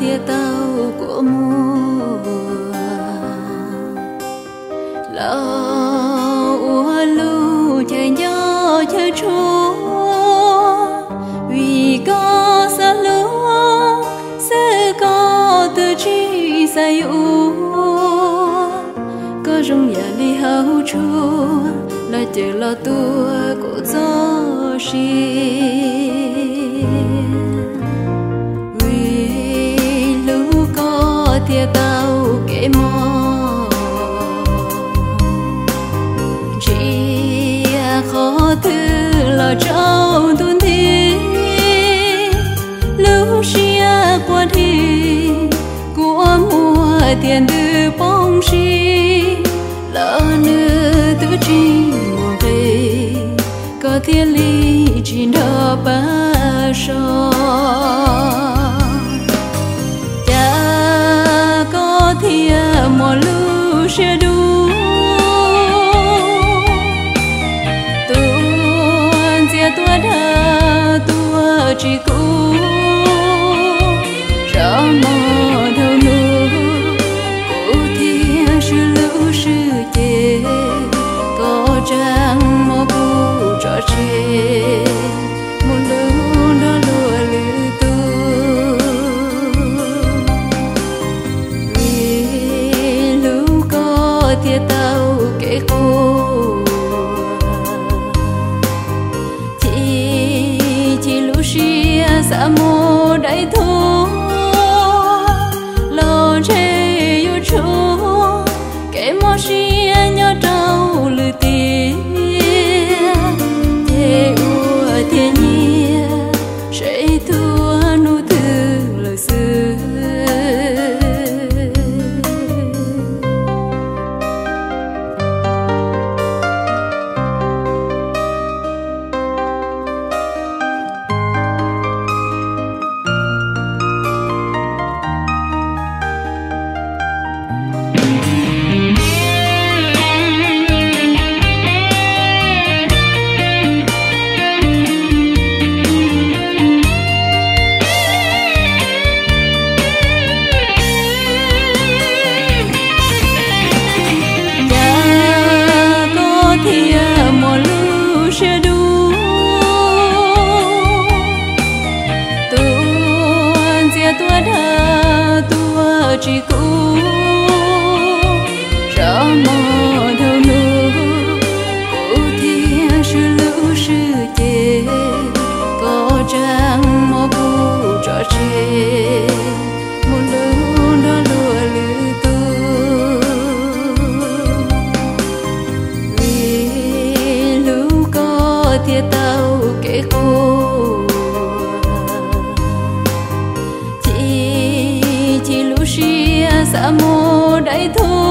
tia tàu của mùa lâu lu chơi gió chơi chúa vì có xa lúa sẽ có từ chi say u có rung nhà đi hao chúa là chờ lo tua của gió xiên vì lũ có tia tàu kể mò chỉ khó thứ lo trâu tuôn thi lũ xia qua thì của mùa tiền từ bóng xi lỡ nữa tự chi mùa về có thiên lý chỉ đỡ ba so cha có thiên mùa lũ sẽ đủ tuôn chia tua đa tua chỉ cũ rõ mò đầu nụ cụ thiên sư lũ sư chê có trang mò cụ trò chê một lũ đó lùa lư tu vì lũ có tia tàu kể khô chỉ lũ xia xa mô đại thua lo chê yêu chúa kể mô xia nhớ trâu lư tia chê ua thiên nhiên sẽ thua nụ thư lời xưa tua đa tua chỉ cũ rõ mò đầu nụ cụ thiên sư lũ sư chê có trang mò cụ trò chê một lũ đó lùa lư tu vì lũ có tia tàu kể khô chỉ lũ xia xa mô đại thua